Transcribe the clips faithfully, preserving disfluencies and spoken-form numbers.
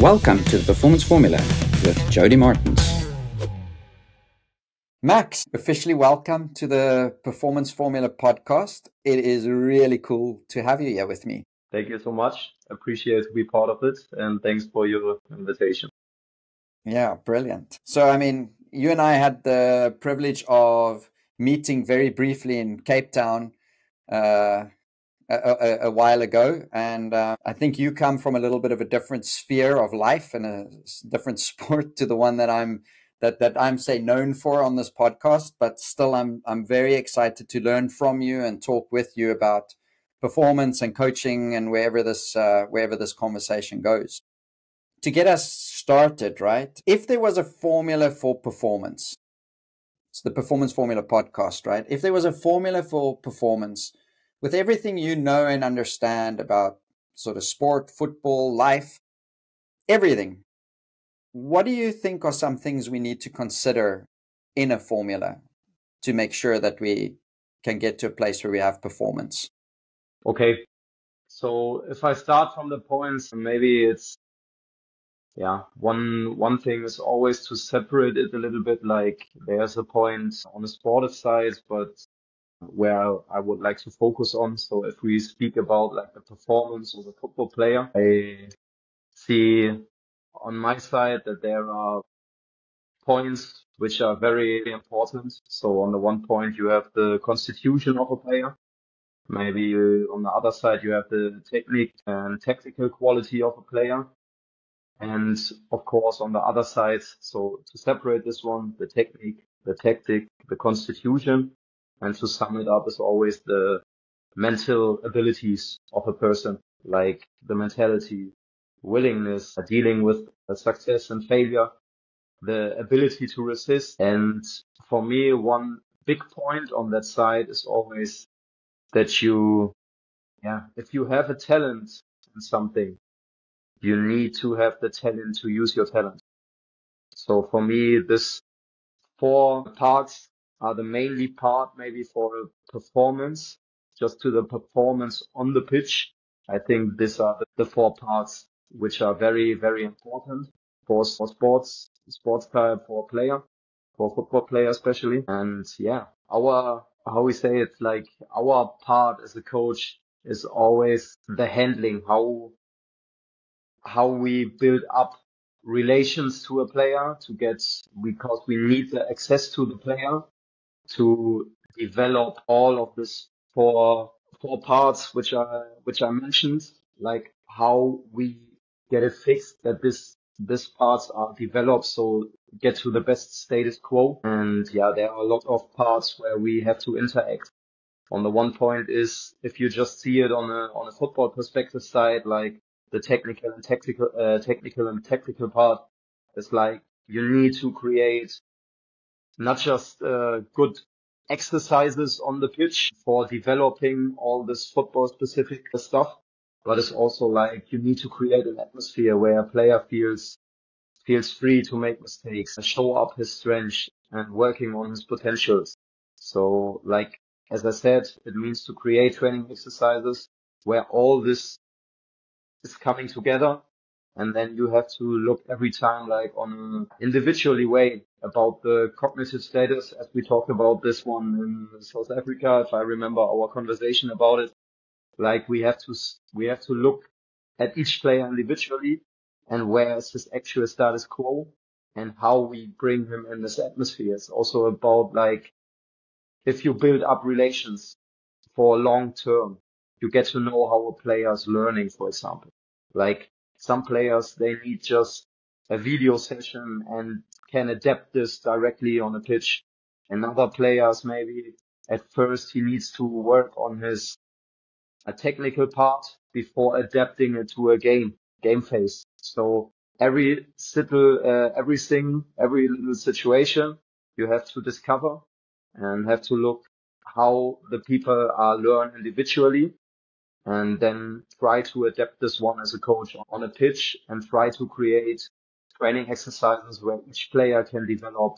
Welcome to the Performance Formula with Jody Martins. Max, officially welcome to the Performance Formula podcast. It is really cool to have you here with me. Thank you so much. Appreciate to be part of it, and thanks for your invitation. Yeah, brilliant. So, I mean, you and I had the privilege of meeting very briefly in Cape Town uh, a, a, a while ago, and uh, I think you come from a little bit of a different sphere of life and a different sport to the one that I'm that that I'm say known for on this podcast. But still, I'm I'm very excited to learn from you and talk with you about performance and coaching and wherever this uh, wherever this conversation goes. To get us started, right? If there was a formula for performance, it's the Performance Formula podcast, right? If there was a formula for performance, with everything you know and understand about sort of sport, football, life, everything, what do you think are some things we need to consider in a formula to make sure that we can get to a place where we have performance? Okay, so if I start from the points, maybe it's yeah, one one thing is always to separate it a little bit. Like there's a point on the sportive side, but where I would like to focus on. So if we speak about like the performance of a football player, I see on my side that there are points which are very important. So on the one point, you have the constitution of a player. Maybe you, on the other side, you have the technique and tactical quality of a player. And of course, on the other side, so to separate this one, the technique, the tactic, the constitution, and to sum it up is always the mental abilities of a person, like the mentality, willingness, dealing with success and failure, the ability to resist. And for me, one big point on that side is always that you, yeah, if you have a talent in something, you need to have the talent to use your talent. So for me, this four parts are the mainly part maybe for a performance, just to the performance on the pitch. I think these are the, the four parts which are very, very important for, for sports, sports type, for a player, for a football player especially. And yeah, our, how we say it, like our part as a coach is always the handling, how, how we build up relations to a player to get, because we need the access to the player to develop all of this four, four parts, which are, which I mentioned, like how we get it fixed that this, this parts are developed. So get to the best status quo. And yeah, there are a lot of parts where we have to interact. On the one point is if you just see it on a, on a football perspective side, like the technical and tactical, uh, technical and tactical part is like you need to create not just uh, good exercises on the pitch for developing all this football specific stuff, but it's also like you need to create an atmosphere where a player feels feels free to make mistakes, show up his strengths and working on his potentials. So like, as I said, it means to create training exercises where all this is coming together. And then you have to look every time like on an individually way about the cognitive status, as we talked about this one in South Africa, if I remember our conversation about it. Like we have to, we have to look at each player individually and where is his actual status quo and how we bring him in this atmosphere. It's also about like, if you build up relations for long term, you get to know how a player is learning, for example. Like some players, they need just a video session and can adapt this directly on a pitch. And other players, maybe at first he needs to work on his a technical part before adapting it to a game, game phase. So every little, uh, everything, every little situation you have to discover and have to look how the people are learn individually and then try to adapt this one as a coach on a pitch and try to create training exercises where each player can develop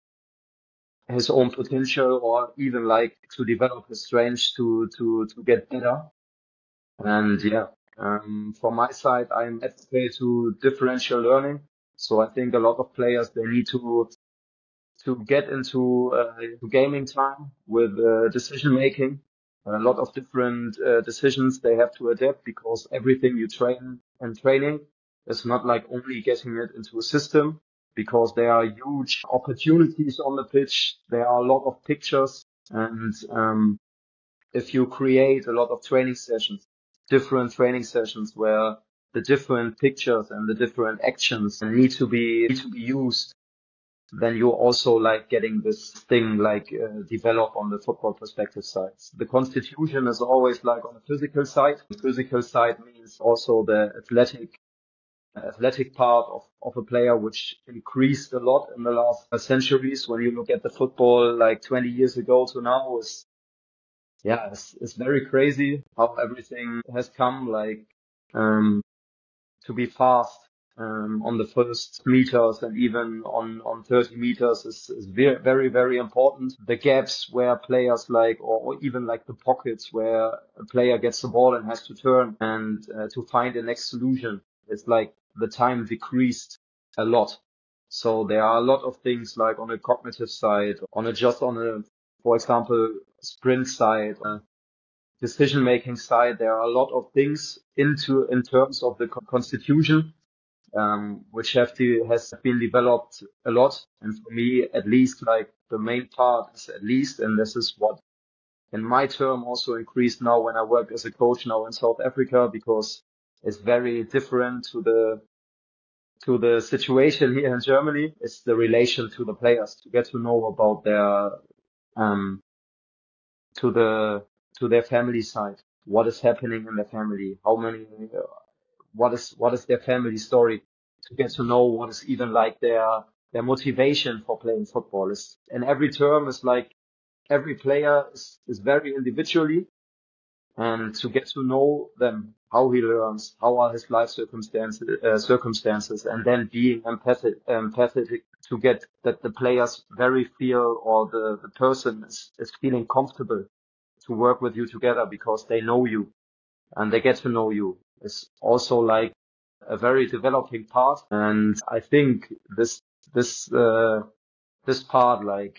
his own potential or even like to develop his strengths to, to, to get better. And yeah, Um, from my side, I'm advocate to differential learning. So I think a lot of players, they need to to get into uh, into gaming time with uh, decision making. A lot of different uh, decisions they have to adapt, because everything you train and training is not like only getting it into a system, because there are huge opportunities on the pitch. There are a lot of pictures, and um, if you create a lot of training sessions, different training sessions where the different pictures and the different actions need to be need to be used, then you're also like getting this thing like uh, develop on the football perspective side. The constitution is always like on the physical side. The physical side means also the athletic athletic part of, of a player, which increased a lot in the last centuries. When you look at the football like twenty years ago to now, is yeah, it's, it's very crazy how everything has come, like um to be fast um, on the first meters, and even on, on thirty meters is, is very, very, very important. The gaps where players like, or, or even like the pockets where a player gets the ball and has to turn and uh, to find the next solution. It's like the time decreased a lot. So there are a lot of things like on a cognitive side, on a just on a, for example, sprint side, uh, decision making side. There are a lot of things into in terms of the constitution, um, which have to, has been developed a lot. And for me, at least, like the main part is at least, and this is what in my term also increased now when I work as a coach now in South Africa, because it's very different to the to the situation here in Germany. It's the relation to the players, to get to know about their um to the to their family side, what is happening in their family, how many, uh, what is what is their family story, to get to know what is even like their their motivation for playing football. Is and every term is like every player is, is very individually, and to get to know them, how he learns, how are his life circumstances, uh, circumstances, and then being empathic, empathetic to get that the players very feel, or the, the person is, is feeling comfortable to work with you together, because they know you and they get to know you. It's also like a very developing part. And I think this, this, uh, this part, like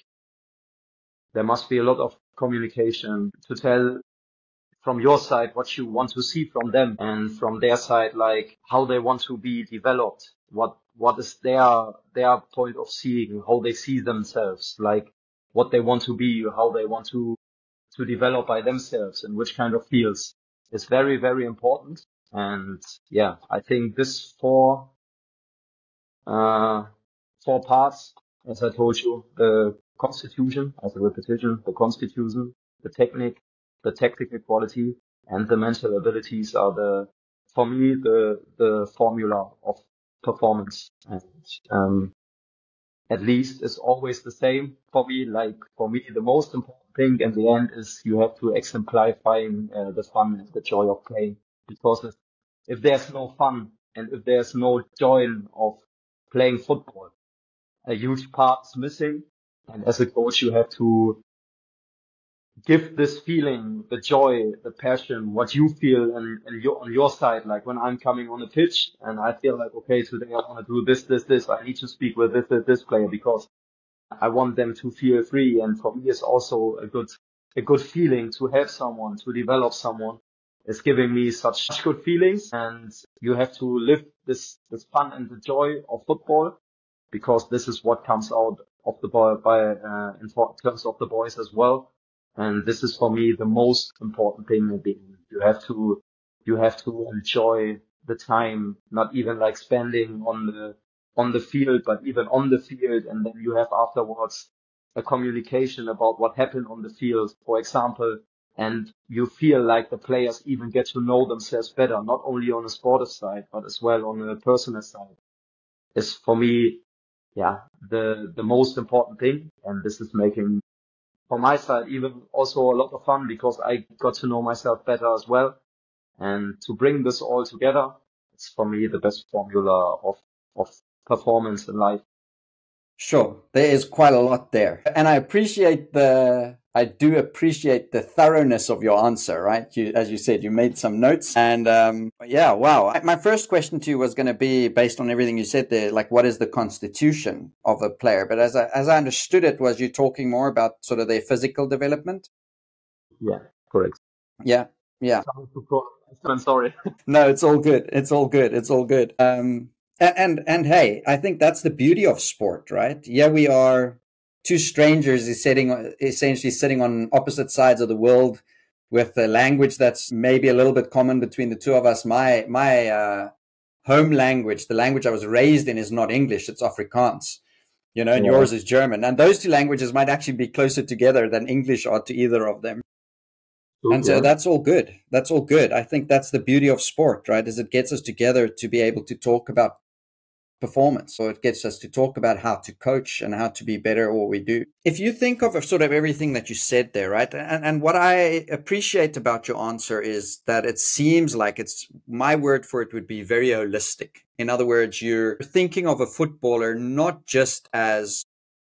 there must be a lot of communication to tell from your side what you want to see from them, and from their side, like how they want to be developed, what what is their their point of seeing, how they see themselves, like what they want to be, how they want to to develop by themselves, and which kind of fields is very, very important. And yeah, I think this four uh four parts, as I told you, the constitution as a repetition, the constitution, the technique, the technical quality, and the mental abilities are the, for me, the the formula of performance. And um at least is always the same for me. Like for me, the most important thing in the end is you have to exemplifying uh, the fun and the joy of playing. Because if, if there's no fun and if there's no joy of playing football, a huge part is missing. And as a coach, you have to give this feeling, the joy, the passion, what you feel and, and your, on your side. Like when I'm coming on the pitch and I feel like, okay, today I want to do this, this, this. I need to speak with this, this, this player, because I want them to feel free. And for me, it's also a good, a good feeling to have someone, to develop someone. It's giving me such good feelings, and you have to live this, this fun and the joy of football, because this is what comes out of the boy by, uh, in terms of the boys as well. And this is for me the most important thing at the end. You have to, you have to enjoy the time, not even like spending on the, on the field, but even on the field. And then you have afterwards a communication about what happened on the field, for example, and you feel like the players even get to know themselves better, not only on a sportive side, but as well on a personal side. Is for me, yeah, the, the most important thing. And this is making, from my side, even also a lot of fun, because I got to know myself better as well. And to bring this all together, it's for me the best formula of, of performance in life. Sure, there is quite a lot there. And I appreciate the I do appreciate the thoroughness of your answer, right? You, as you said, you made some notes. And um, yeah, wow. My first question to you was going to be based on everything you said there, like what is the constitution of a player? But as I, as I understood it, was you talking more about sort of their physical development? Yeah, correct. Yeah, yeah. I'm sorry. No, it's all good. It's all good. It's all good. Um, and, and and hey, I think that's the beauty of sport, right? Yeah, we are two strangers is sitting essentially sitting on opposite sides of the world with a language that's maybe a little bit common between the two of us. My my uh, home language, the language I was raised in, is not English; it's Afrikaans. You know, and Yeah. yours is German, and those two languages might actually be closer together than English are to either of them. And so Yeah. that's all good. That's all good. I think that's the beauty of sport, right? Is it gets us together to be able to talk about performance, or it gets us to talk about how to coach and how to be better at what we do. If you think of sort of everything that you said there, right? And, and what I appreciate about your answer is that it seems like it's, my word for it would be very holistic. In other words, you're thinking of a footballer not just as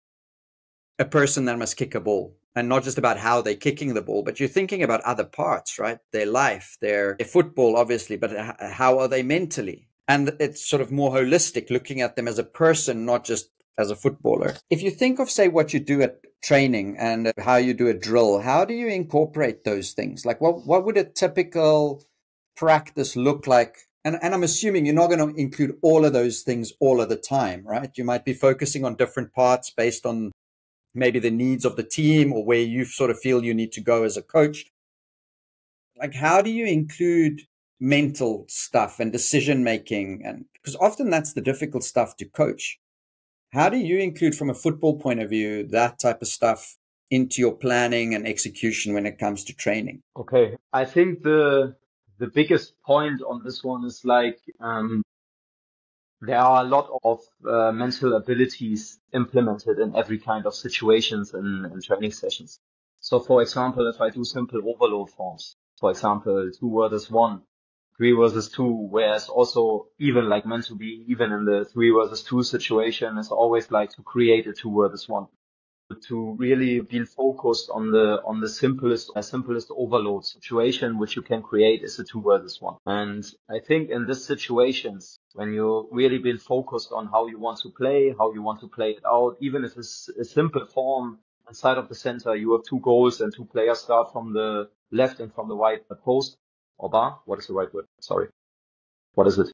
a person that must kick a ball, and not just about how they're kicking the ball, but you're thinking about other parts, right? Their life, their, their football, obviously, but how are they mentally? And it's sort of more holistic, looking at them as a person, not just as a footballer. If you think of, say, what you do at training and how you do a drill, how do you incorporate those things? Like what, what would a typical practice look like? And, and I'm assuming you're not going to include all of those things all of the time, right? You might be focusing on different parts based on maybe the needs of the team or where you sort of feel you need to go as a coach. Like, how do you include mental stuff and decision making? And because often that's the difficult stuff to coach. How do you include, from a football point of view, that type of stuff into your planning and execution when it comes to training? Okay. I think the the biggest point on this one is like um there are a lot of uh, mental abilities implemented in every kind of situations and, and training sessions. So, for example, if I do simple overload forms, for example, two versus one, three versus two, whereas also even like meant to be even in the three versus two situation is always like to create a two versus one. To really be focused on the on the simplest uh, simplest overload situation which you can create is a two versus one. And I think in these situations, when you really been focused on how you want to play, how you want to play it out, even if it's a simple form inside of the center, you have two goals and two players start from the left and from the right post or bar. What is the right word? Sorry. What is it?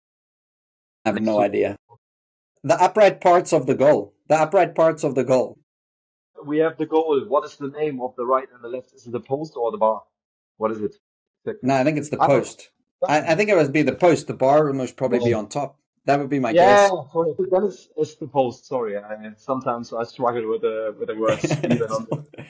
I have no idea. The upright parts of the goal. The upright parts of the goal. We have the goal. What is the name of the right and the left? Is it the post or the bar? What is it? No, I think it's the post. I, I think it would be the post. The bar would most probably be on top. That would be my yeah, guess. sorry. Then it's, it's the post. Sorry, I, sometimes I struggle with the with the words even on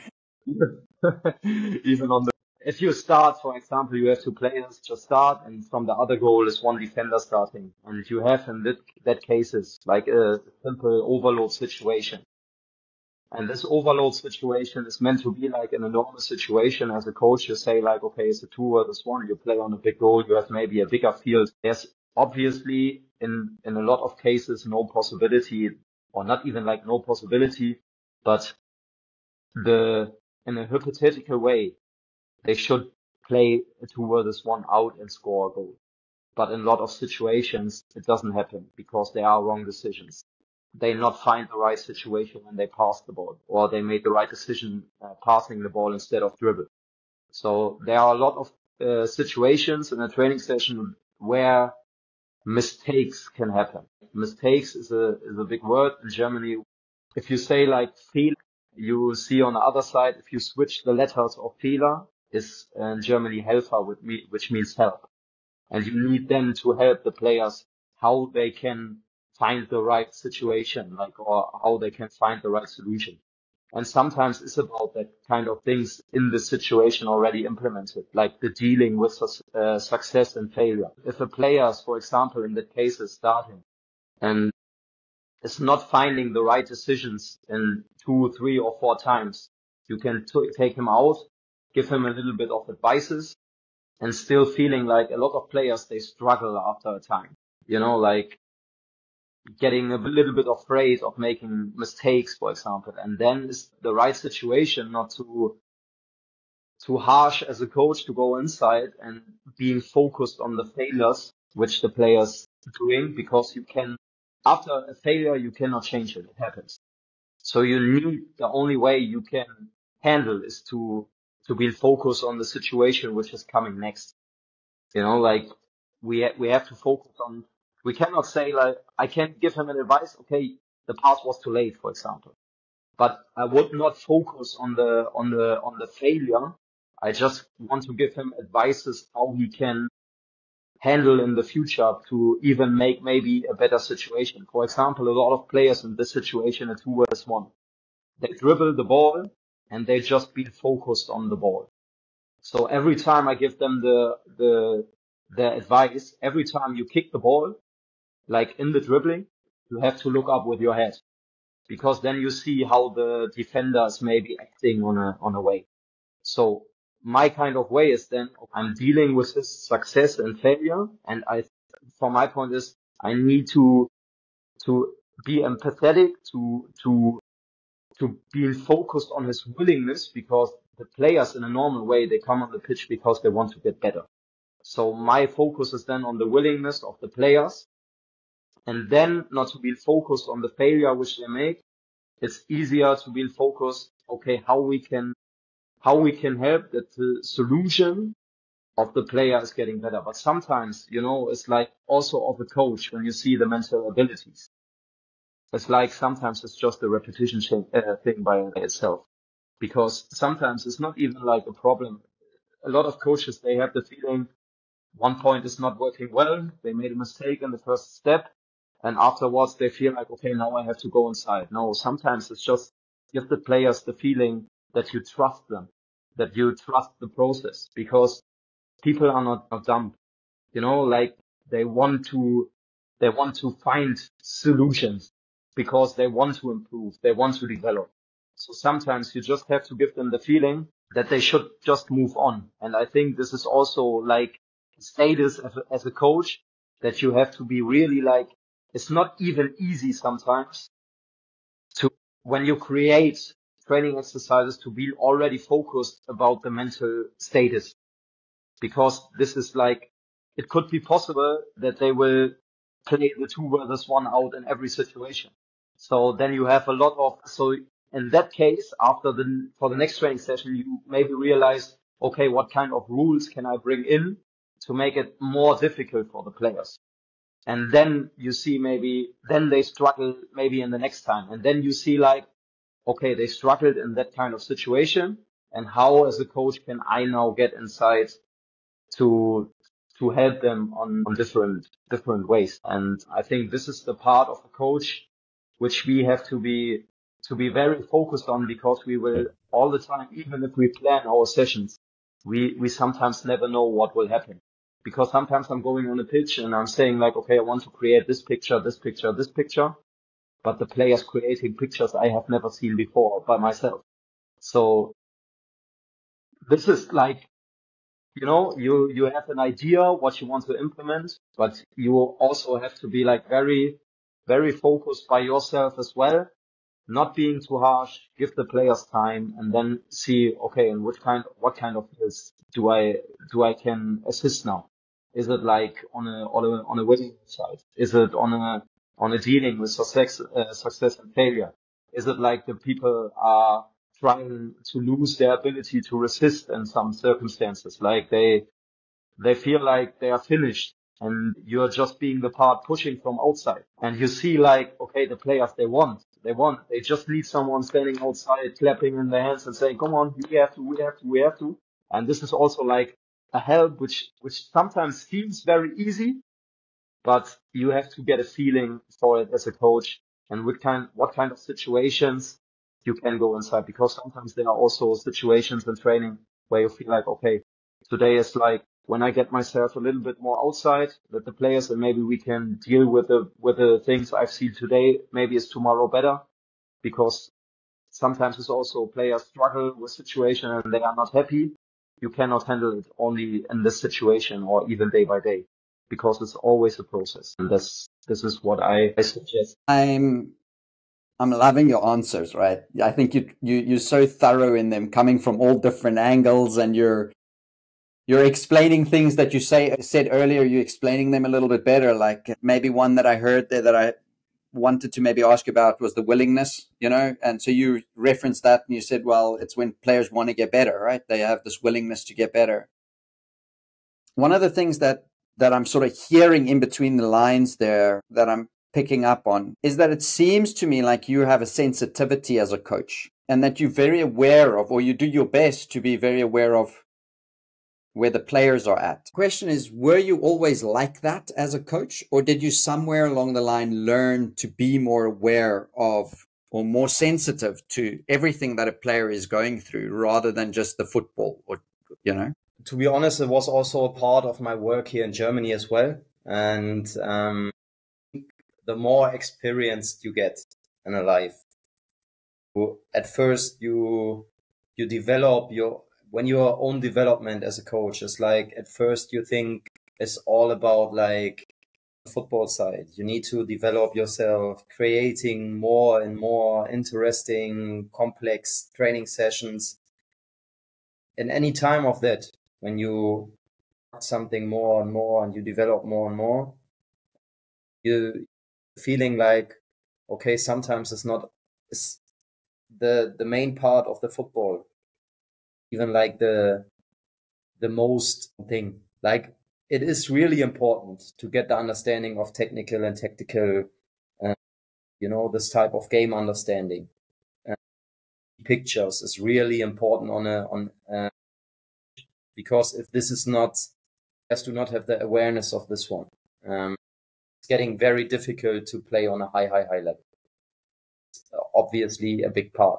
the even on the. If you start, for example, you have two players just start, and from the other goal is one defender starting, and you have in that that cases like a simple overload situation. And this overload situation is meant to be like an enormous situation. As a coach, you say like, okay, it's a two versus one. You play on a big goal. You have maybe a bigger field. There's obviously in, in a lot of cases, no possibility, or not even like no possibility, but the, in a hypothetical way, they should play a two versus one out and score a goal. But in a lot of situations, it doesn't happen because there are wrong decisions. They not find the right situation when they pass the ball, or they made the right decision uh, passing the ball instead of dribble. So there are a lot of uh, situations in a training session where mistakes can happen. Mistakes is a is a big word in Germany. If you say like Fehler, you see on the other side, if you switch the letters of Fehler, is in Germany Helfer, which means help. And you need then to help the players how they can find the right situation, like, or how they can find the right solution. And sometimes it's about that kind of things in the situation already implemented, like the dealing with uh, success and failure. If a player, for example, in that case is starting and is not finding the right decisions in two, three or four times, you can t- take him out, give him a little bit of advices, and still feeling like a lot of players, they struggle after a time, you know, like getting a little bit afraid of making mistakes, for example. And then it's the right situation not to too harsh as a coach to go inside and being focused on the failures which the players doing, because you can, after a failure, you cannot change it. It happens. So you need, the only way you can handle is to, to be focused on the situation which is coming next. You know, like we, ha- we have to focus on, we cannot say like, I can't give him an advice. Okay, the pass was too late, for example, but I would not focus on the, on the, on the failure. I just want to give him advices how he can handle in the future to even make maybe a better situation. For example, a lot of players in this situation are two versus one. They dribble the ball and they just be focused on the ball. So every time I give them the, the, the advice, every time you kick the ball, like in the dribbling, you have to look up with your head, because then you see how the defenders may be acting on a, on a way. So my kind of way is then I'm dealing with his success and failure. And I, from my point is I need to, to be empathetic, to, to, to be focused on his willingness, because the players in a normal way, they come on the pitch because they want to get better. So my focus is then on the willingness of the players, and then not to be focused on the failure which they make. It's easier to be focused, okay, how we can, how we can help that the solution of the player is getting better. But sometimes, you know, it's like also of a coach when you see the mental abilities. It's like sometimes it's just a repetition chain, uh, thing by itself, because sometimes it's not even like a problem. A lot of coaches, they have the feeling one point is not working well. They made a mistake in the first step, and afterwards they feel like, okay, now I have to go inside. No, sometimes it's just give the players the feeling that you trust them, that you trust the process, because people are not, not dumb. You know, like they want to, they want to find solutions because they want to improve. They want to develop. So sometimes you just have to give them the feeling that they should just move on. And I think this is also like status as a, as a coach, that you have to be really like, it's not even easy sometimes to, when you create training exercises, to be already focused about the mental status, because this is like, it could be possible that they will play the two versus one out in every situation. So then you have a lot of, so in that case, after the, for the next training session, you maybe realize, okay, what kind of rules can I bring in to make it more difficult for the players? And then you see maybe, then they struggle maybe in the next time. And then you see like, okay, they struggled in that kind of situation. And how as a coach can I now get inside to to help them on, on different different ways. And I think this is the part of a coach which we have to be to be very focused on, because we will all the time, even if we plan our sessions, we we sometimes never know what will happen. Because sometimes I'm going on a pitch and I'm saying like, okay, I want to create this picture, this picture, this picture, but the player's creating pictures I have never seen before by myself. So this is like, you know, you, you have an idea what you want to implement, but you also have to be like very, very focused by yourself as well, not being too harsh, give the players time, and then see, okay, and what kind, what kind of fields do I, do I can assist now? Is it like on a, on a, on a winning side? Is it on a, on a dealing with success, uh, success and failure? Is it like the people are trying to lose their ability to resist in some circumstances? Like they, they feel like they are finished and you're just being the part pushing from outside. And you see like, okay, the players, they want, they want, they just need someone standing outside, clapping in their hands and saying, come on, we have to, we have to, we have to. And this is also like a help, which, which sometimes feels very easy, but you have to get a feeling for it as a coach, and what kind, what kind of situations you can go inside, because sometimes there are also situations in training where you feel like, okay, today is like when I get myself a little bit more outside, that the players, and maybe we can deal with the, with the things I've seen today, maybe it's tomorrow better, because sometimes it's also players struggle with situation and they are not happy. You cannot handle it only in this situation or even day by day, because it's always a process. And this, this is what I, I suggest. I'm I'm loving your answers, right? I think you you you're so thorough in them, coming from all different angles, and you're you're explaining things that you say said earlier. You're explaining them a little bit better. Like maybe one that I heard there that I wanted to maybe ask about was the willingness, you know. And so you referenced that, and you said, well, it's when players want to get better, right? They have this willingness to get better. One of the things that that I'm sort of hearing in between the lines there that I'm picking up on is that it seems to me like you have a sensitivity as a coach, and that you're very aware of, or you do your best to be very aware of where the players are at. The question is, were you always like that as a coach, or did you somewhere along the line learn to be more aware of or more sensitive to everything that a player is going through rather than just the football, or, you know? To be honest, it was also a part of my work here in Germany as well. And um, the more experienced you get in a life, at first you you develop your when your own development as a coach is like, at first you think it's all about like the football side. You need to develop yourself, creating more and more interesting, complex training sessions. In any time of that, when you something more and more and you develop more and more, you feeling like, okay, sometimes it's not it's the the main part of the football, even like the the most thing. Like, it is really important to get the understanding of technical and tactical, uh, you know, this type of game understanding. Uh, pictures is really important on a on uh, because if this is not, has to not have the awareness of this one. Um, it's getting very difficult to play on a high, high, high level. It's obviously a big part.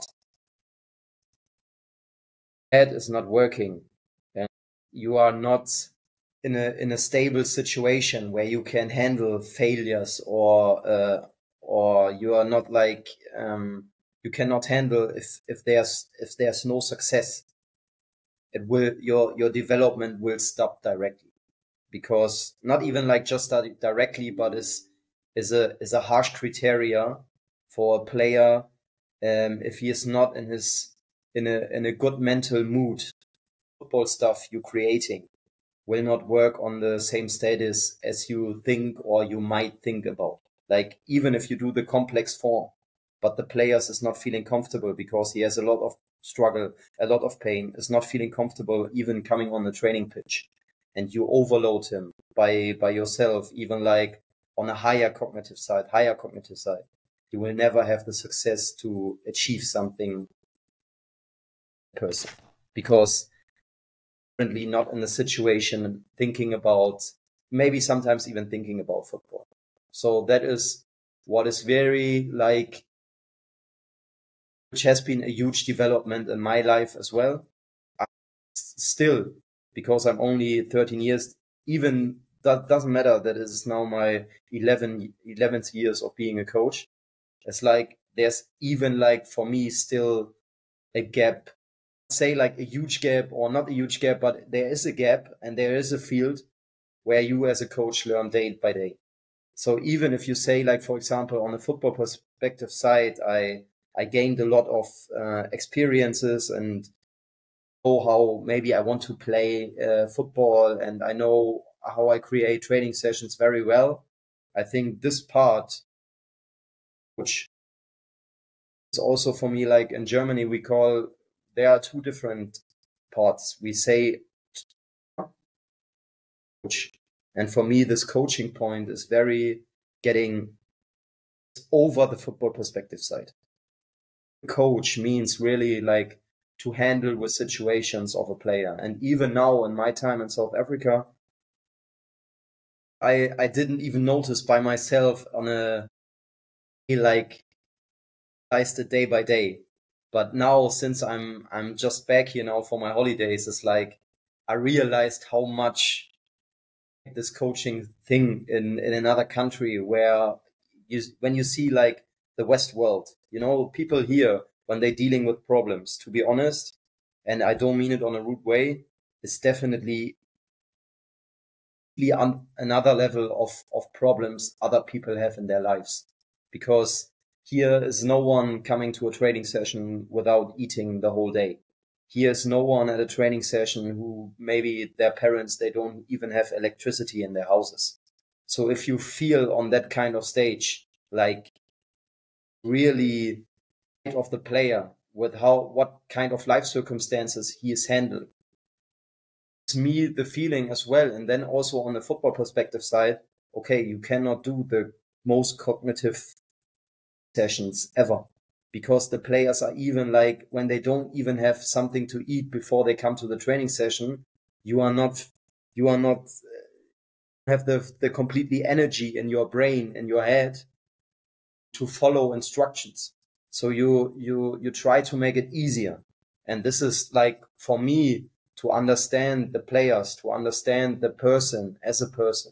Head is not working, and you are not in a in a stable situation where you can handle failures, or uh, or you are not like um, you cannot handle if if there's if there's no success. It will your your development will stop directly, because not even like just directly, but is is a is a harsh criteria for a player um, if he is not in his in a in a good mental mood. Football stuff you creating will not work on the same status as you think or you might think about. Like, even if you do the complex form, but the players is not feeling comfortable because he has a lot of struggle, a lot of pain, is not feeling comfortable even coming on the training pitch, and you overload him by by yourself, even like on a higher cognitive side, higher cognitive side, you will never have the success to achieve something person, because currently not in the situation thinking about, maybe sometimes even thinking about football. So that is what is very like, which has been a huge development in my life as well. I, still, because I'm only thirteen years, even that doesn't matter that it is now my eleven, eleventh years of being a coach. It's like, there's even like for me still a gap, say like a huge gap, or not a huge gap, but there is a gap and there is a field where you as a coach learn day by day. So even if you say, like, for example, on a football perspective side, I I gained a lot of uh, experiences and know how maybe I want to play uh, football, and I know how I create training sessions very well. I think this part, which is also for me, like in Germany, we call, there are two different parts. We say coach. And for me, this coaching point is very getting over the football perspective side. Coach means really like to handle with situations of a player. And even now in my time in South Africa, I, I didn't even notice by myself on a, like, sliced it day by day. But now, since I'm, I'm just back here now for my holidays, it's like, I realized how much this coaching thing in, in another country, where you, when you see like the West world, you know, people here, when they're dealing with problems, to be honest, and I don't mean it on a rude way, it's definitely on another level of, of problems other people have in their lives. Because Here is no one coming to a training session without eating the whole day. Here is no one at a training session who maybe their parents, they don't even have electricity in their houses. So if you feel on that kind of stage, like really of the player with how, what kind of life circumstances he is handling, it's me the feeling as well. And then also on the football perspective side, okay, you cannot do the most cognitive sessions ever, because the players are even like, when they don't even have something to eat before they come to the training session, you are not, you are not have the, the completely energy in your brain, in your head to follow instructions. So you, you, you try to make it easier. And this is like, for me, to understand the players, to understand the person as a person.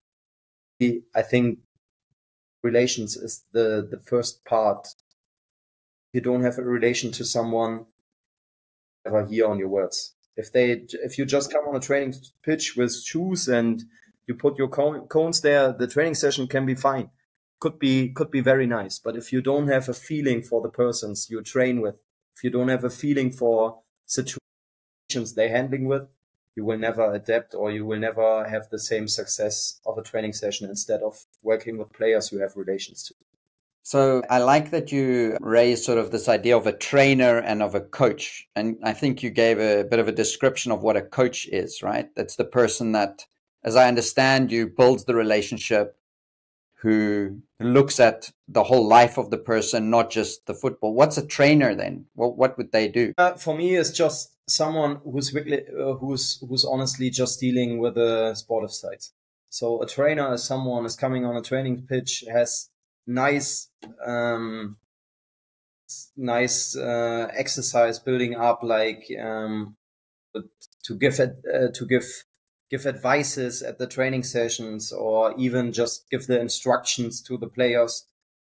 I think relations is the, the first part. If you don't have a relation to someone, never hear on your words. If they, if you just come on a training pitch with shoes and you put your cone, cones there, the training session can be fine. Could be, could be very nice. But if you don't have a feeling for the persons you train with, if you don't have a feeling for situations they're handling with, you will never adapt, or you will never have the same success of a training session instead of working with players you have relations to. So I like that you raised sort of this idea of a trainer and of a coach. And I think you gave a bit of a description of what a coach is, right? That's the person that, as I understand you, builds the relationship, who looks at the whole life of the person, not just the football. What's a trainer then? What what would they do? Uh, for me, it's just someone who's really, uh, who's who's honestly just dealing with the sportive side. So a trainer is someone is coming on a training pitch, has nice um, nice uh, exercise building up, like um, to give it uh, to give. give advices at the training sessions, or even just give the instructions to the players.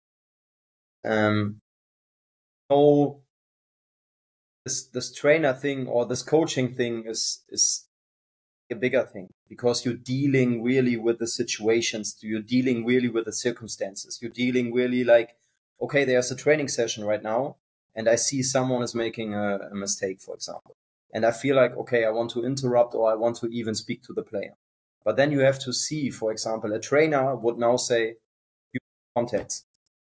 Um, so this, this trainer thing or this coaching thing is, is a bigger thing, because you're dealing really with the situations, you're dealing really with the circumstances, you're dealing really like, okay, there's a training session right now, and I see someone is making a, a mistake, for example. And I feel like, okay, I want to interrupt, or I want to even speak to the player. But then you have to see, for example, a trainer would now say, you contacts,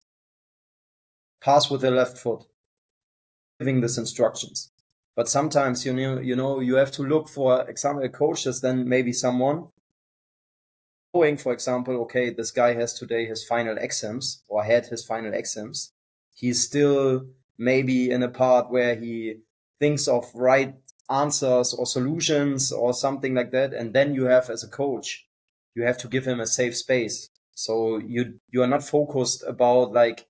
pass with the left foot, giving these instructions. But sometimes, you know, you know, you have to look for example, a coach is then maybe someone knowing, for example, okay, this guy has today his final exams, or had his final exams. He's still maybe in a part where he thinks of right answers or solutions or something like that. And then you have, as a coach, you have to give him a safe space. So you, you are not focused about like,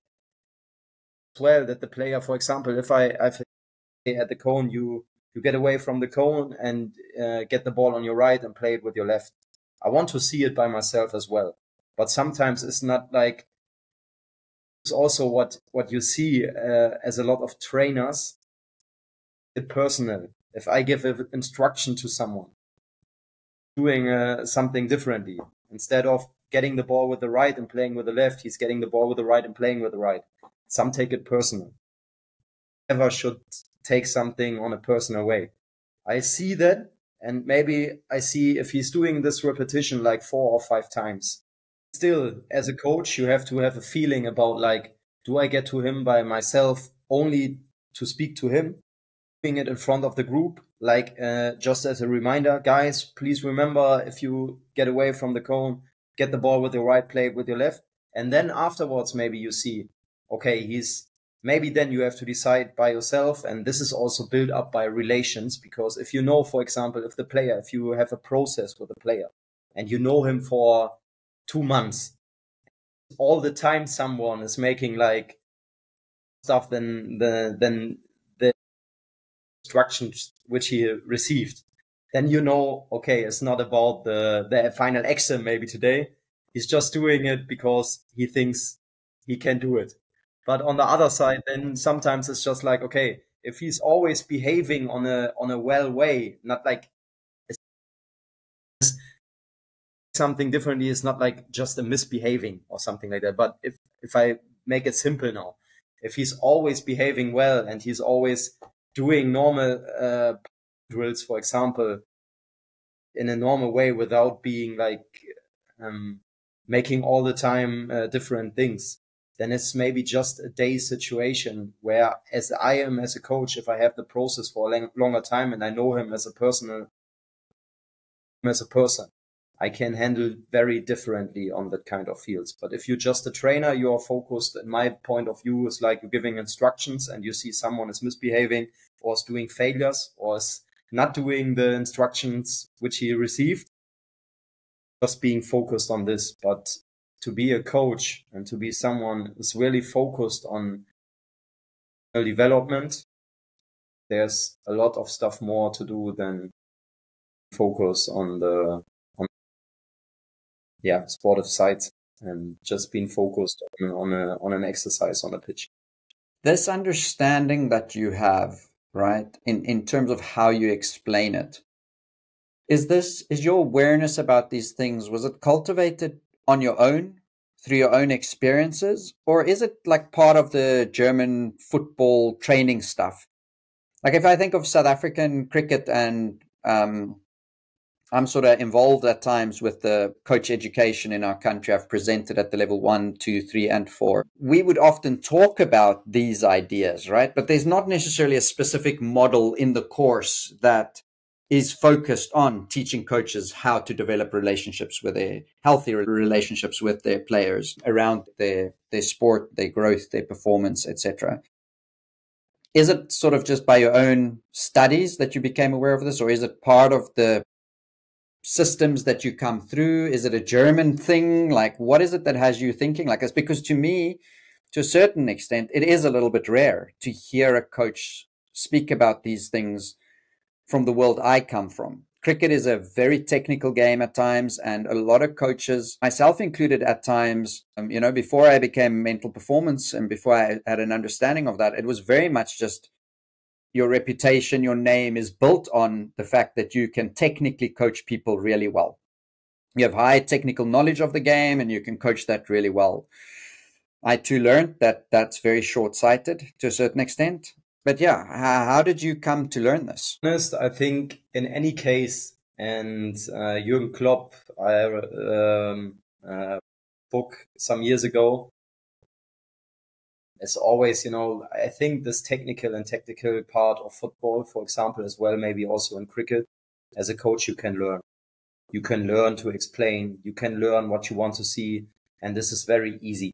well, that the player, for example, if I, I've at the cone, you, you get away from the cone and uh, get the ball on your right and play it with your left. I want to see it by myself as well. But sometimes it's not like, it's also what, what you see uh, as a lot of trainers, it personal. If I give an instruction to someone doing uh, something differently, instead of getting the ball with the right and playing with the left, he's getting the ball with the right and playing with the right. Some take it personal. Never should take something on a personal way. I see that, and maybe I see if he's doing this repetition like four or five times. Still, as a coach, you have to have a feeling about like, do I get to him by myself only to speak to him? Doing it in front of the group, like uh, just as a reminder, guys, please remember, if you get away from the cone, get the ball with your right, play it with your left. And then afterwards, maybe you see, okay, he's, maybe then you have to decide by yourself. And this is also built up by relations, because if you know, for example, if the player, if you have a process with a player and you know him for two months, all the time someone is making like stuff, then the, then the instructions which he received, then you know, okay, it's not about the, the final exam maybe today. He's just doing it because he thinks he can do it. But on the other side, then sometimes it's just like, okay, if he's always behaving on a, on a well way, not like something differently, is not like just a misbehaving or something like that. But if, if I make it simple now. If he's always behaving well and he's always doing normal uh, drills, for example, in a normal way without being like um, making all the time uh, different things, then it's maybe just a day situation where, as I am as a coach, if I have the process for a long, longer time and I know him as a personal, as a person, I can handle very differently on that kind of fields. But if you're just a trainer, you are focused. And my point of view is like you're giving instructions and you see someone is misbehaving or is doing failures or is not doing the instructions which he received, just being focused on this. But to be a coach and to be someone who's really focused on development, there's a lot of stuff more to do than focus on the on yeah sportive side and just being focused on, on a on an exercise on a pitch. This understanding that you have, right, in in terms of how you explain it, is this is your awareness about these things, was it cultivated on your own through your own experiences, or is it like part of the German football training stuff? Like if I think of South African cricket, and um, I'm sort of involved at times with the coach education in our country. I've presented at the level one, two, three, and four. We would often talk about these ideas, right? But there's not necessarily a specific model in the course that is focused on teaching coaches how to develop relationships with their healthy relationships with their players around their, their sport, their growth, their performance, et cetera. Is it sort of just by your own studies that you became aware of this, or is it part of the systems that you come through? Is it a German thing? Like, what is it that has you thinking like this? Because to me, to a certain extent, it is a little bit rare to hear a coach speak about these things from the world I come from. Cricket is a very technical game at times, and a lot of coaches, myself included at times, um, you know, before I became mental performance and before I had an understanding of that, it was very much just your reputation, your name is built on the fact that you can technically coach people really well. You have high technical knowledge of the game and you can coach that really well. I too learned that that's very short-sighted to a certain extent. But yeah, how, how did you come to learn this? Honest, I think in any case, and uh, Jürgen Klopp, I um, uh, book some years ago, as always, you know, I think this technical and tactical part of football, for example, as well, maybe also in cricket, as a coach, you can learn. You can learn to explain. You can learn what you want to see. And this is very easy.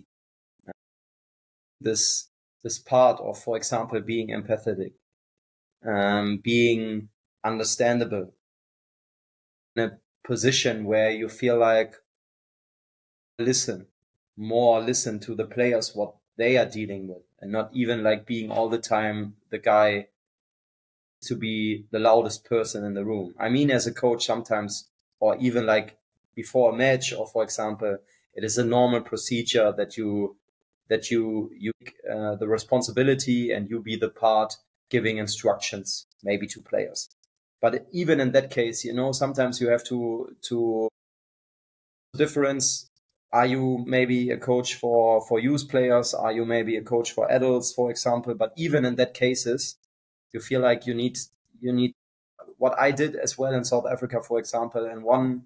This, this part of, for example, being empathetic, um, being understandable, in a position where you feel like, listen, more listen to the players, what they are dealing with, and not even like being all the time the guy to be the loudest person in the room. I mean, as a coach sometimes, or even like before a match, or for example, it is a normal procedure that you that you you uh, the responsibility and you be the part giving instructions maybe to players. But even in that case, you know, sometimes you have to to difference. Are you maybe a coach for, for youth players? Are you maybe a coach for adults, for example? But even in that cases, you feel like you need, you need what I did as well in South Africa, for example, and one,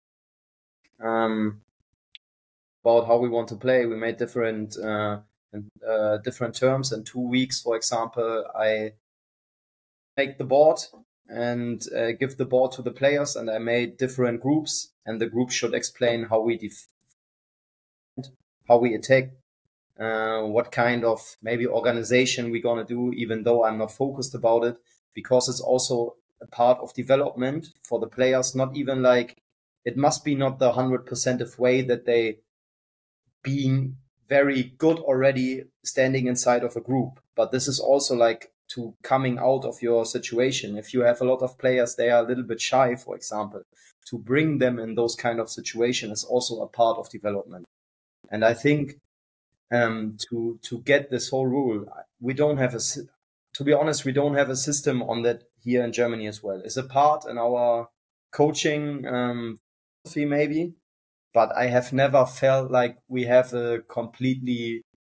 um, about how we want to play. We made different, uh, uh, different terms. In two weeks, for example, I make the board and uh, give the board to the players, and I made different groups, and the group should explain how we def how we attack, uh, what kind of maybe organization we're going to do, even though I'm not focused about it, because it's also a part of development for the players. Not even like, it must be not the one hundred percent of way that they being very good already standing inside of a group. But this is also like to coming out of your situation. If you have a lot of players, they are a little bit shy, for example, to bring them in those kind of situations is also a part of development. And I think um, to to get this whole rule, we don't have a, to be honest, we don't have a system on that here in Germany as well. It's a part in our coaching um, philosophy maybe, but I have never felt like we have a completely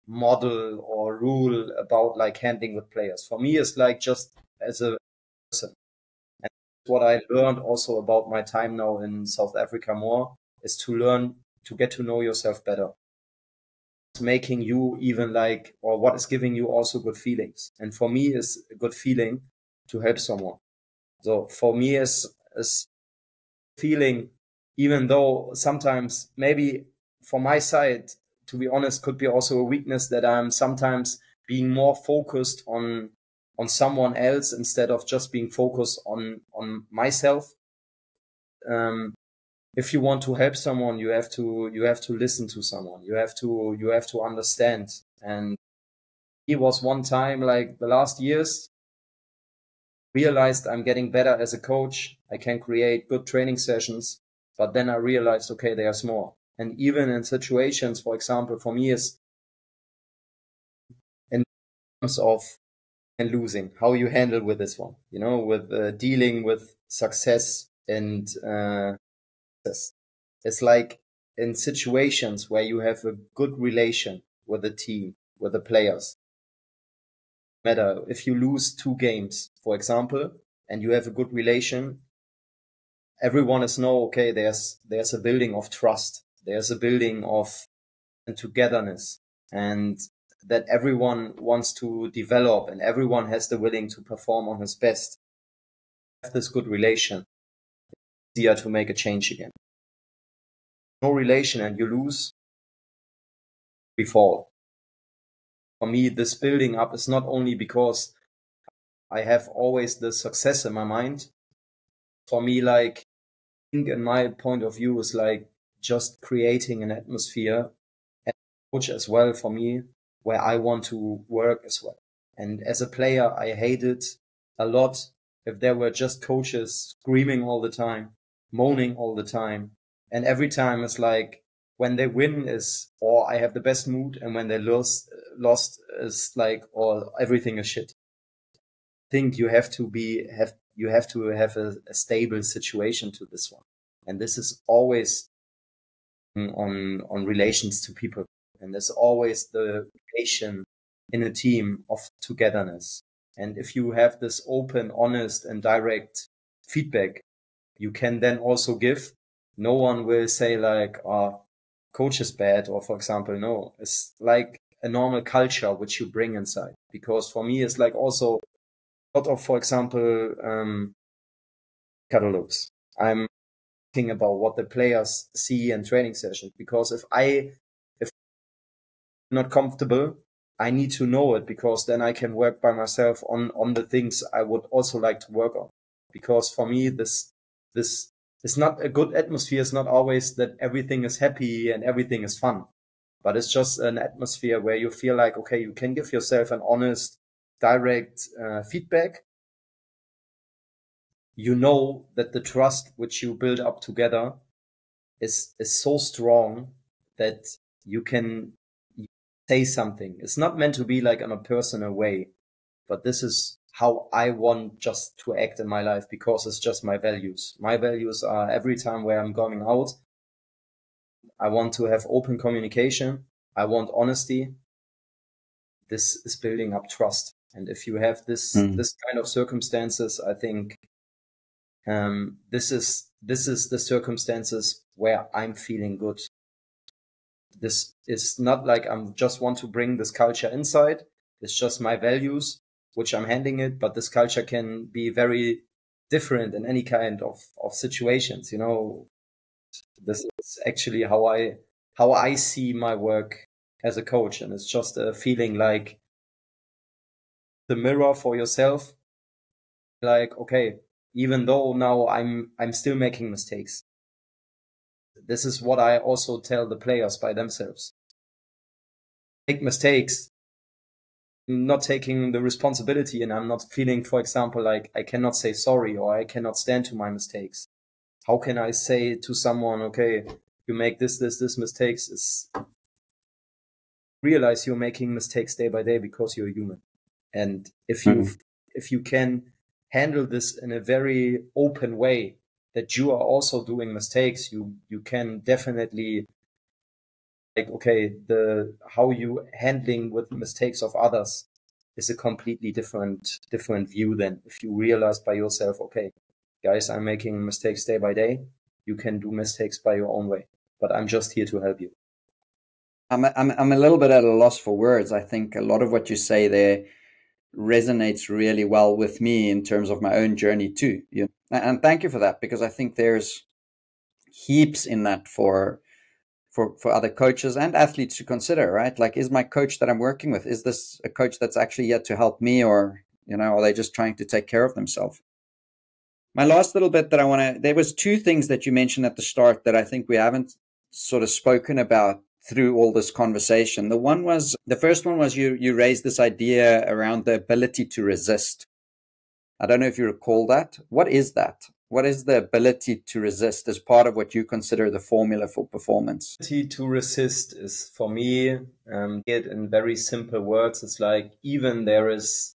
model or rule about like handling with players. For me, it's like just as a person. And what I learned also about my time now in South Africa more is to learn to get to know yourself better. It's making you even like, or what is giving you also good feelings. And for me, is a good feeling to help someone. So for me, is is feeling, even though sometimes maybe from my side, to be honest, could be also a weakness that I'm sometimes being more focused on on someone else instead of just being focused on on myself. Um, if you want to help someone, you have to you have to listen to someone. You have to you have to understand. And it was one time like the last years, realized I'm getting better as a coach. I can create good training sessions, but then I realized, okay, there's more. And even in situations, for example, for me is in terms of and losing, how you handle with this one, you know, with uh, dealing with success and uh, success. It's like in situations where you have a good relation with the team, with the players. No matter if you lose two games, for example, and you have a good relation, everyone is know, okay, there's there's a building of trust, there's a building of togetherness, and that everyone wants to develop and everyone has the willing to perform on his best. Have this good relation, it's easier to make a change again. No relation and you lose, we fall. For me, this building up is not only because I have always the success in my mind. For me, like, I think in my point of view is like just creating an atmosphere and coach as well for me where I want to work as well. And as a player, I hated a lot if there were just coaches screaming all the time, moaning all the time. And every time it's like when they win is, or I have the best mood. And when they lost, lost is like, or everything is shit. I think you have to be, have, you have to have a, a stable situation to this one. And this is always on, on relations to people. And there's always the relation in a team of togetherness. And if you have this open, honest and direct feedback, you can then also give. No one will say like, oh, coach is bad. Or for example, no, it's like a normal culture which you bring inside. Because for me, it's like also a lot of, for example, um, catalogs. I'm thinking about what the players see in training sessions. Because if I, if I'm not comfortable, I need to know it, because then I can work by myself on, on the things I would also like to work on. Because for me, this, this is not a good atmosphere. It's not always that everything is happy and everything is fun, but it's just an atmosphere where you feel like, okay, you can give yourself an honest, direct uh, feedback. You know that the trust which you build up together is, is so strong that you can say something. It's not meant to be like in a personal way, but this is how I want just to act in my life, because it's just my values. My values are every time where I'm going out, I want to have open communication. I want honesty. This is building up trust. And if you have this, mm. this kind of circumstances, I think, um, this is, this is the circumstances where I'm feeling good. This is not like I'm just want to bring this culture inside. It's just my values, which I'm handling it. But this culture can be very different in any kind of, of situations. You know, this is actually how I, how I see my work as a coach. And it's just a feeling like the mirror for yourself. Like, okay, even though now I'm, I'm still making mistakes. This is what I also tell the players by themselves. Make mistakes, not taking the responsibility, and I'm not feeling, for example, like I cannot say sorry or I cannot stand to my mistakes. How can I say to someone, okay, you make this, this, this mistakes? Is realize you're making mistakes day by day because you're human. And if you, mm-hmm. if you can handle this in a very open way, that you are also doing mistakes, you, you can definitely like, okay, the how you handling with mistakes of others is a completely different different view than if you realize by yourself, okay, guys, I'm making mistakes day by day. You can do mistakes by your own way, but I'm just here to help you. I'm a, I'm I'm a little bit at a loss for words. I think a lot of what you say there resonates really well with me in terms of my own journey too. You know? And thank you for that, because I think there's heaps in that for for for other coaches and athletes to consider, right? Like, is my coach that I'm working with, is this a coach that's actually yet to help me, or, you know, are they just trying to take care of themselves? My last little bit that I want to, there was two things that you mentioned at the start that I think we haven't sort of spoken about through all this conversation. The one was, the first one was you you raised this idea around the ability to resist. I don't know if you recall that. What is that? What is the ability to resist as part of what you consider the formula for performance? Ability to resist is, for me, um, it in very simple words, it's like, even there is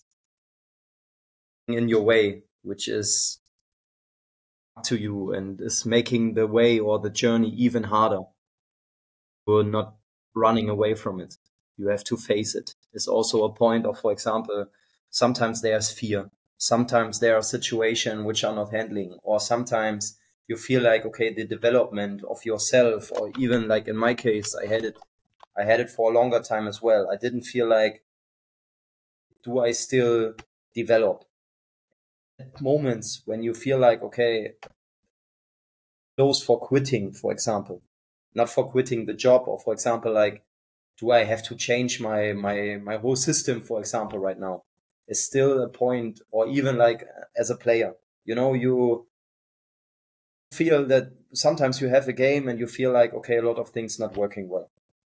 in your way, which is up to you and is making the way or the journey even harder. You're not running away from it. You have to face it. It's also a point of, for example, sometimes there's fear. Sometimes there are situations which are not handling, or sometimes you feel like, okay, the development of yourself, or even like in my case, I had it, I had it for a longer time as well. I didn't feel like, do I still develop? Moments when you feel like, okay, close for quitting, for example, not for quitting the job, or for example, like, do I have to change my, my, my whole system, for example, right now? Is still a point, or even like as a player, you know, you feel that sometimes you have a game and you feel like, okay, a lot of things not working well.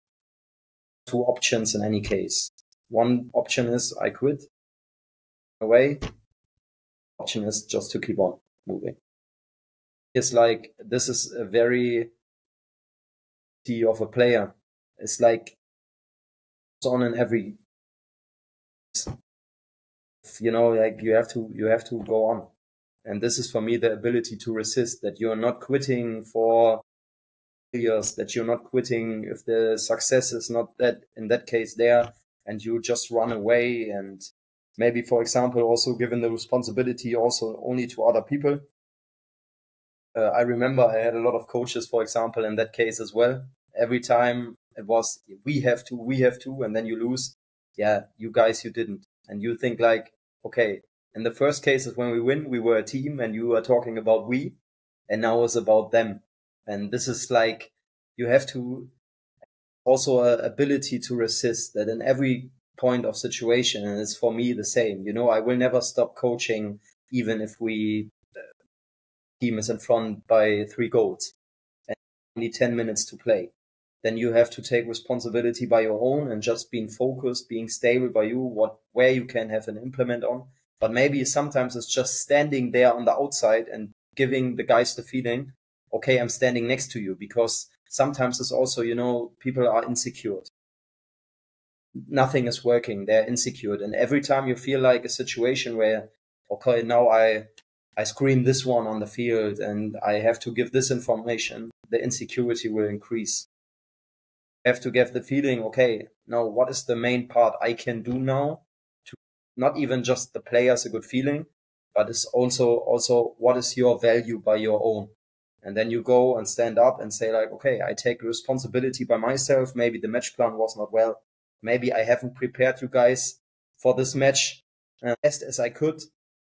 Two options in any case. One option is I quit away. Option is just to keep on moving. It's like, this is a very of a player. It's like it's on in every, you know, like you have to, you have to go on. And this is for me the ability to resist, that you're not quitting for failures, that you're not quitting if the success is not that, in that case there, and you just run away. And maybe, for example, also given the responsibility also only to other people. Uh, I remember I had a lot of coaches, for example, in that case as well. Every time it was, we have to, we have to, and then you lose. Yeah, you guys, you didn't. And you think like, okay, in the first cases when we win, we were a team and you are talking about we, and now it's about them. And this is like, you have to also a ability to resist that in every point of situation. And it's for me the same, you know, I will never stop coaching, even if we team is in front by three goals and only ten minutes to play. Then you have to take responsibility by your own and just being focused, being stable by you, what, where you can have an implement on. But maybe sometimes it's just standing there on the outside and giving the guys the feeling, okay, I'm standing next to you, because sometimes it's also, you know, people are insecure. Nothing is working. They're insecure. And every time you feel like a situation where, okay, now I, I scream this one on the field and I have to give this information, the insecurity will increase. I have to get the feeling, okay, now what is the main part I can do now to not even just the players a good feeling, but it's also, also what is your value by your own? And then you go and stand up and say like, okay, I take responsibility by myself. Maybe the match plan was not well. Maybe I haven't prepared you guys for this match as best as I could.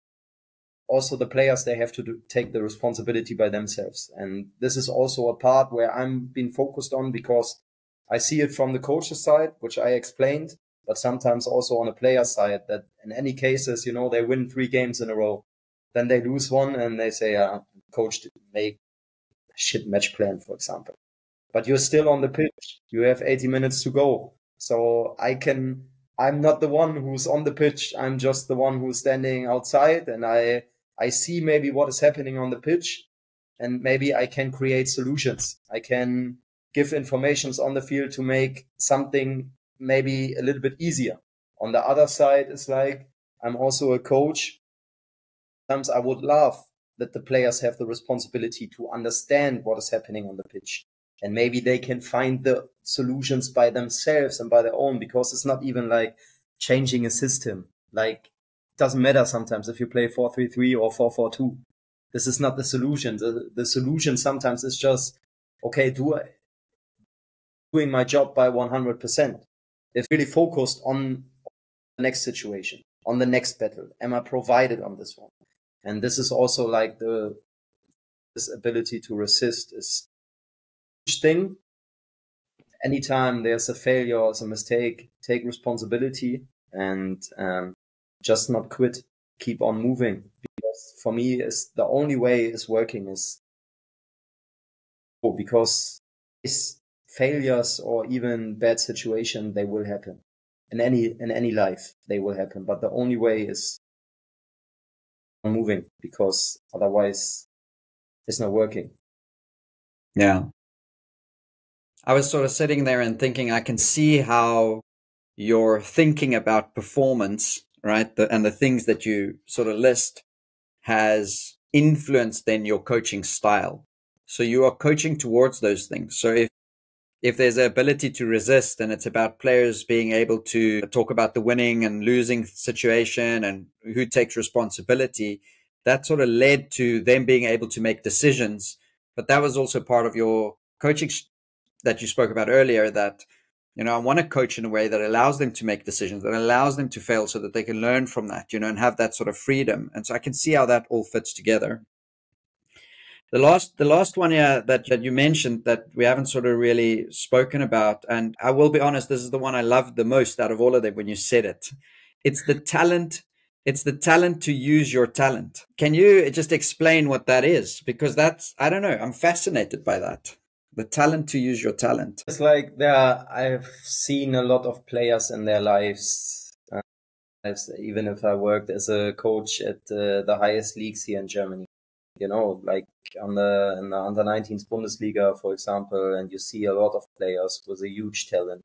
Also, the players, they have to do, take the responsibility by themselves. And this is also a part where I'm being focused on, because I see it from the coach's side, which I explained, but sometimes also on a player side, that in any cases, you know, they win three games in a row. Then they lose one and they say, uh, coach didn't make a shit match plan, for example. But you're still on the pitch. You have eighty minutes to go. So I can, I'm not the one who's on the pitch. I'm just the one who's standing outside, and I, I see maybe what is happening on the pitch, and maybe I can create solutions. I can give informations on the field to make something maybe a little bit easier. On the other side, it's like, I'm also a coach. Sometimes I would love that the players have the responsibility to understand what is happening on the pitch, And maybe they can find the solutions by themselves and by their own, because it's not even like changing a system. Like, it doesn't matter sometimes if you play four three three or four four two. This is not the solution. The, the solution sometimes is just, okay, do I, doing my job by one hundred percent. It's really focused on the next situation, on the next battle. Am I provided on this one? And this is also like the, this ability to resist is a huge thing. Anytime there's a failure or a mistake, take responsibility and um, just not quit. Keep on moving. Because for me, is the only way is working is because failures or even bad situation, they will happen in any in any life. They will happen, but the only way is moving, because otherwise it's not working. Yeah. I was sort of sitting there and thinking, I can see how your thinking about performance, right, the, and the things that you sort of list has influenced then your coaching style. So you are coaching towards those things. So if if there's an ability to resist, and it's about players being able to talk about the winning and losing situation and who takes responsibility, that sort of led to them being able to make decisions. But that was also part of your coaching that you spoke about earlier, that, you know, I want to coach in a way that allows them to make decisions, that allows them to fail so that they can learn from that, you know, and have that sort of freedom. And so I can see how that all fits together. The last, the last one here that, that you mentioned that we haven't sort of really spoken about, and I will be honest, this is the one I loved the most out of all of them when you said it. It's the talent. It's the talent to use your talent. Can you just explain what that is? Because that's, I don't know, I'm fascinated by that. The talent to use your talent. It's like there are, I've seen a lot of players in their lives. Uh, even if I worked as a coach at uh, the highest leagues here in Germany, you know, like on the, in the under nineteens Bundesliga, for example, and you see a lot of players with a huge talent.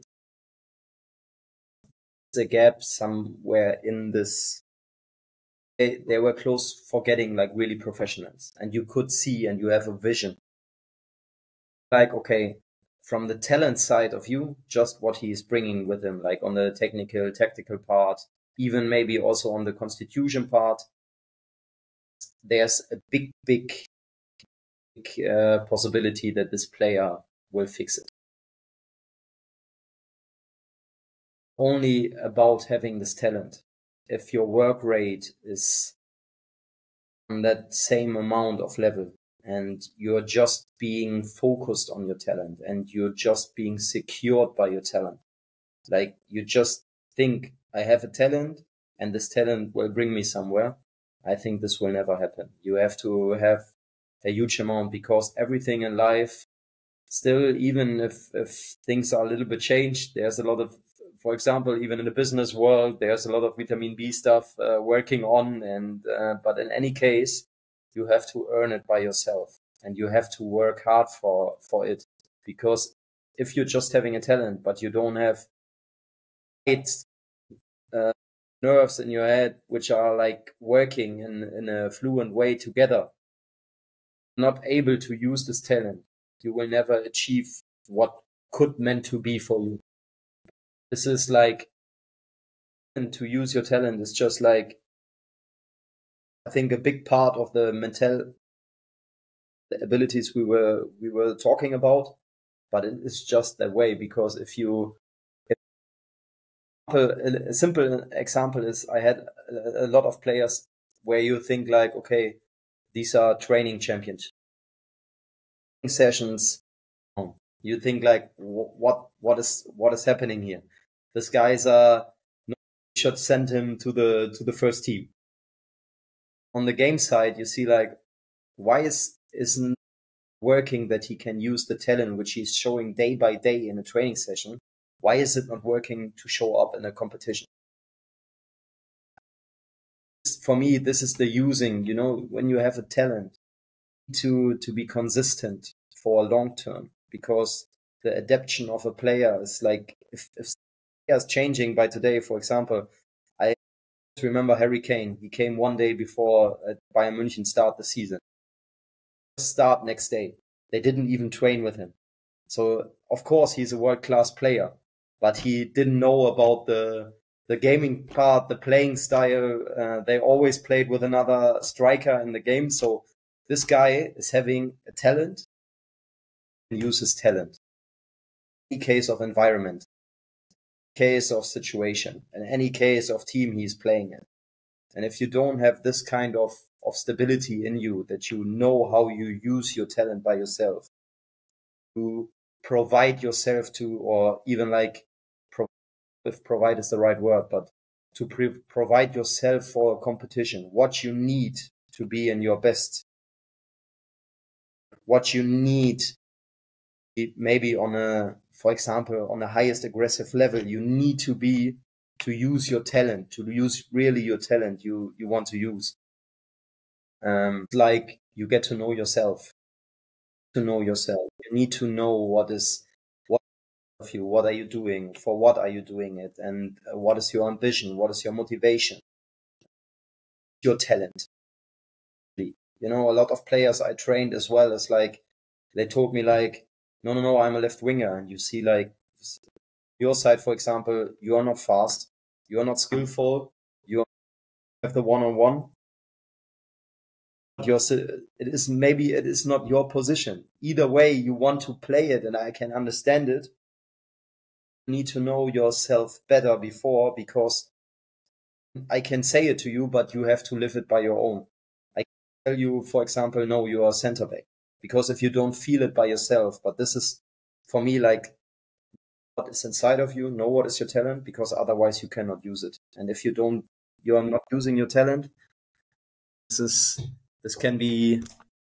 There's a gap somewhere in this. They, they were close for getting like really professionals, and you could see, and you have a vision. Like, okay, from the talent side of you, just what he is bringing with him, like on the technical, tactical part, even maybe also on the constitution part, there's a big, big, big uh, possibility that this player will fix it. Only about having this talent. If your work rate is on that same amount of level, and you're just being focused on your talent, and you're just being secured by your talent. Like, you just think, I have a talent and this talent will bring me somewhere. I think this will never happen. You have to have a huge amount, because everything in life, still, even if, if things are a little bit changed, there's a lot of, for example, even in the business world, there's a lot of vitamin B stuff uh, working on. And, uh, but in any case, you have to earn it by yourself, and you have to work hard for, for it. Because if you're just having a talent, but you don't have eight uh, nerves in your head, which are like working in, in a fluent way together, not able to use this talent, you will never achieve what could meant to be for you. This is like, and to use your talent is just like, I think a big part of the mental abilities we were we were talking about, but it is just that way. Because if you, if, a simple example is, I had a lot of players where you think like, okay, these are training champions sessions. You think like, what what is what is happening here? This guy's uh should send him to the to the first team. On the game side, you see like, why is isn't working that he can use the talent which he's showing day by day in a training session? Why is it not working to show up in a competition? For me, this is the using, you know, when you have a talent, to to be consistent for a long term, because the adaptation of a player is like, if, if is changing by today, for example, I remember Harry Kane. He came one day before uh, Bayern München start the season. Start next day. They didn't even train with him. So of course he's a world-class player, but he didn't know about the the gaming part, the playing style. Uh, they always played with another striker in the game. So this guy is having a talent and uses talent. In any case of environment, case of situation, in any case of team he's playing in. And if you don't have this kind of, of stability in you, that you know how you use your talent by yourself, to provide yourself to, or even like, pro if provide is the right word, but to pre provide yourself for a competition, what you need to be in your best, what you need, maybe on a, for example, on the highest aggressive level, you need to be, to use your talent, to use really your talent you, you want to use. Um, like you get to know yourself, to know yourself. You need to know what is, what of you, what are you doing, for what are you doing it, and what is your ambition, what is your motivation, your talent. You know, a lot of players I trained as well is like, they told me like, no, no, no, I'm a left winger. And you see like your side, for example, you are not fast, you are not skillful, you have the one-on-one. Your, it is maybe it is not your position. Either way, you want to play it, and I can understand it. You need to know yourself better before, because I can say it to you, but you have to live it by your own. I can tell you, for example, no, you are center back, because if you don't feel it by yourself, but this is for me like what is inside of you, know what is your talent, because otherwise you cannot use it. And if you don't, you are not using your talent. This is this can be,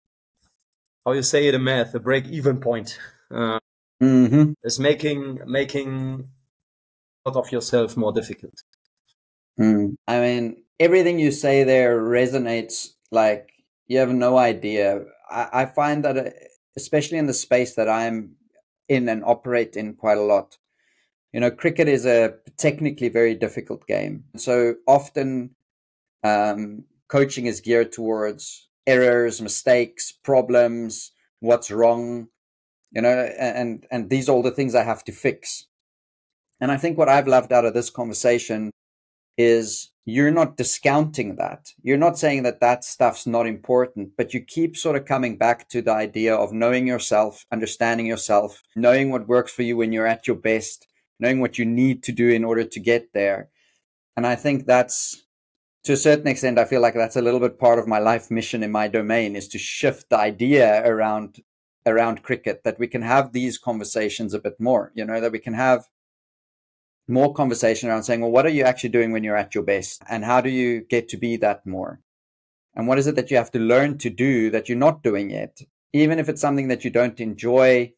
how you say it in math, a break-even point. Uh, mm-hmm. It's making making a lot of yourself more difficult. Mm. I mean, everything you say there resonates like you have no idea. I, I find that, uh, especially in the space that I'm in and operate in quite a lot, you know, cricket is a technically very difficult game. So often um, coaching is geared towards errors, mistakes, problems, what's wrong, you know, and, and these are all the things I have to fix. And I think what I've loved out of this conversation is you're not discounting that. You're not saying that that stuff's not important, but you keep sort of coming back to the idea of knowing yourself, understanding yourself, knowing what works for you when you're at your best, knowing what you need to do in order to get there. And I think that's, to a certain extent, I feel like that's a little bit part of my life mission in my domain, is to shift the idea around around cricket, that we can have these conversations a bit more, you know, that we can have more conversation around saying, well, what are you actually doing when you're at your best? And how do you get to be that more? And what is it that you have to learn to do that you're not doing yet? Even if it's something that you don't enjoy.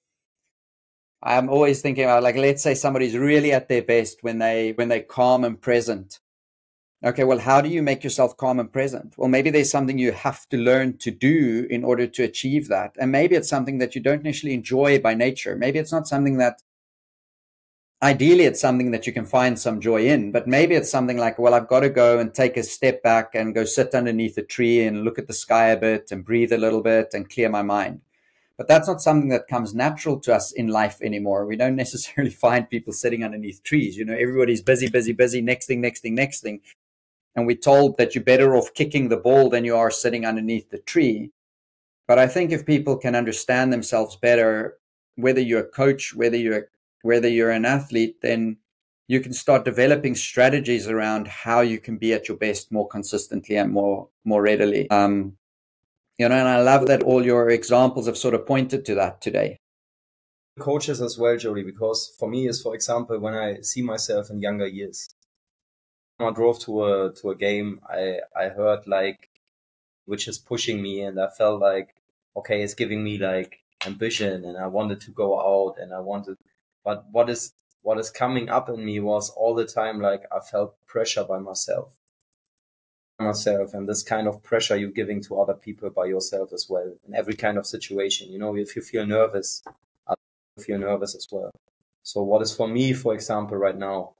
I'm always thinking about, like, let's say somebody's really at their best when they when they're calm and present. Okay, well, how do you make yourself calm and present? Well, maybe there's something you have to learn to do in order to achieve that. And maybe it's something that you don't initially enjoy by nature. Maybe it's not something that, ideally, it's something that you can find some joy in, but maybe it's something like, well, I've got to go and take a step back and go sit underneath a tree and look at the sky a bit and breathe a little bit and clear my mind. But that's not something that comes natural to us in life anymore. We don't necessarily find people sitting underneath trees. You know, everybody's busy, busy, busy, next thing, next thing, next thing. And we're told that you're better off kicking the ball than you are sitting underneath the tree. But I think if people can understand themselves better, whether you're a coach, whether you're whether you're an athlete, then you can start developing strategies around how you can be at your best more consistently and more more readily. Um, you know, and I love that all your examples have sort of pointed to that today. Coaches as well, Jody, because for me is, for example, when I see myself in younger years, I drove to a to a game, I I heard like, which is pushing me, and I felt like, okay, it's giving me like ambition, and I wanted to go out, and I wanted, but what is what is coming up in me was all the time like I felt pressure by myself, myself, and this kind of pressure you're giving to other people by yourself as well, in every kind of situation. You know, if you feel nervous, I feel nervous as well. So what is for me, for example, right now,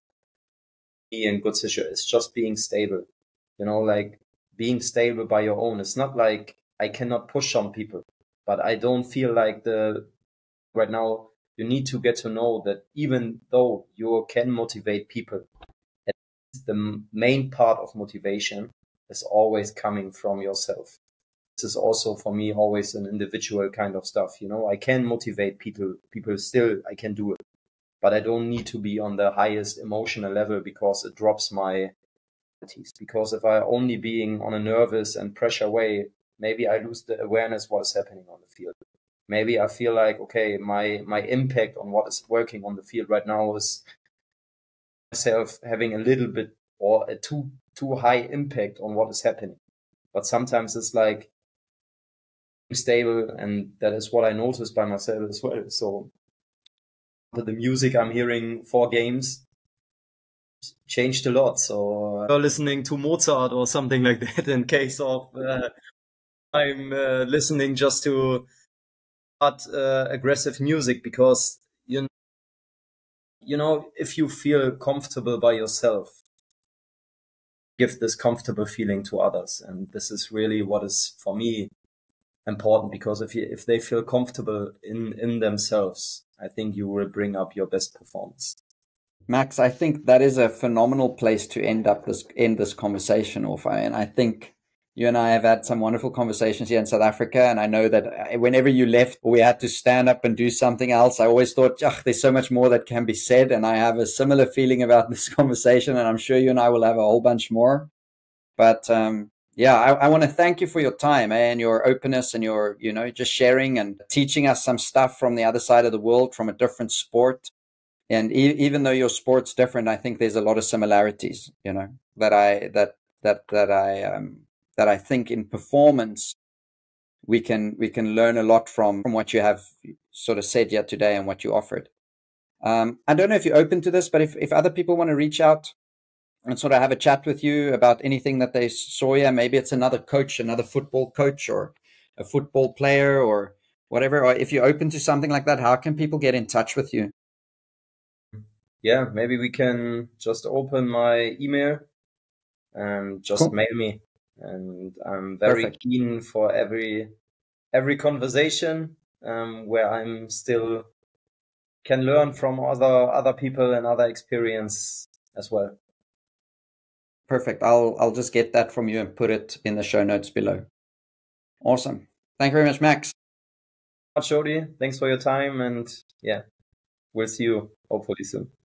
in good situation, it's just being stable, you know, like being stable by your own. It's not like I cannot push on people, but I don't feel like the right now you need to get to know that even though you can motivate people, the main part of motivation is always coming from yourself. This is also for me always an individual kind of stuff. You know, I can motivate people, people still, I can do it, but I don't need to be on the highest emotional level because it drops my abilities. Because if I only being on a nervous and pressure way, maybe I lose the awareness what's happening on the field. Maybe I feel like, okay, my, my impact on what is working on the field right now is myself having a little bit or a too, too high impact on what is happening. But sometimes it's like stable, and that is what I noticed by myself as well. So the music I'm hearing for games changed a lot. So uh, listening to Mozart or something like that in case of uh, I'm uh, listening just to hard, uh, aggressive music, because you know, you know, if you feel comfortable by yourself, give this comfortable feeling to others. And this is really what is for me important, because if you, if they feel comfortable in, in themselves, I think you will bring up your best performance. Max, I think that is a phenomenal place to end up this end this conversation off. And I think you and I have had some wonderful conversations here in South Africa, and I know that whenever you left or we had to stand up and do something else, I always thought, there's so much more that can be said. And I have a similar feeling about this conversation, and I'm sure you and I will have a whole bunch more. But um, yeah, I, I want to thank you for your time and your openness and your, you know, just sharing and teaching us some stuff from the other side of the world, from a different sport. And e- even though your sport's different, I think there's a lot of similarities, you know, that I that that that I um, that I think in performance we can we can learn a lot from from what you have sort of said here today and what you offered. Um, I don't know if you're open to this, but if if other people want to reach out and sort of have a chat with you about anything that they saw here, maybe it's another coach, another football coach, or a football player, or whatever. Or if you're open to something like that, how can people get in touch with you? Yeah, maybe we can just open my email and just cool. mail me. And I'm very Perfect. keen for every every conversation um, where I'm still can learn from other other people and other experience as well. Perfect. I'll I'll just get that from you and put it in the show notes below. Awesome. Thank you very much, Max. Jody, thanks for your time, and yeah, we'll see you hopefully soon.